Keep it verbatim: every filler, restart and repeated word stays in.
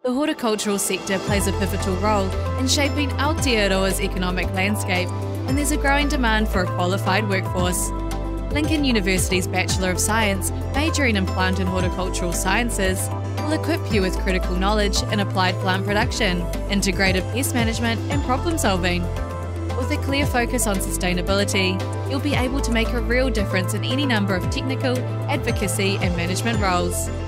The horticultural sector plays a pivotal role in shaping Aotearoa's economic landscape, and there's a growing demand for a qualified workforce. Lincoln University's Bachelor of Science, majoring in Plant and Horticultural Sciences, will equip you with critical knowledge in applied plant production, integrated pest management and problem solving. With a clear focus on sustainability, you'll be able to make a real difference in any number of technical, advocacy and management roles.